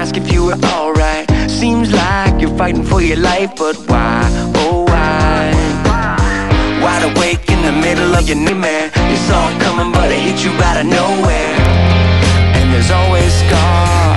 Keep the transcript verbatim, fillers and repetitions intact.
ask if you were alright. Seems like you're fighting for your life, but why, oh why? Wide awake in the middle of your nightmare. You saw it coming but it hit you out of nowhere. And there's always scars